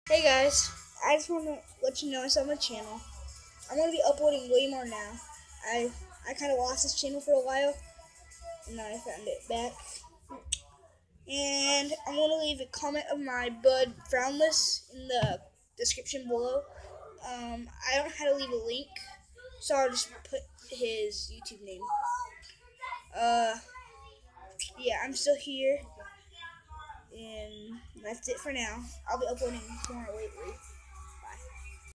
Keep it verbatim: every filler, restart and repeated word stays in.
Hey guys, I just want to let you know it's on my channel. I'm going to be uploading way more now. I I kind of lost this channel for a while, and now I found it back. And I'm going to leave a comment of my bud Frownless in the description below. Um, I don't know how to leave a link, so I'll just put his YouTube name. Uh, yeah, I'm still here, and that's it for now. I'll be uploading more lately.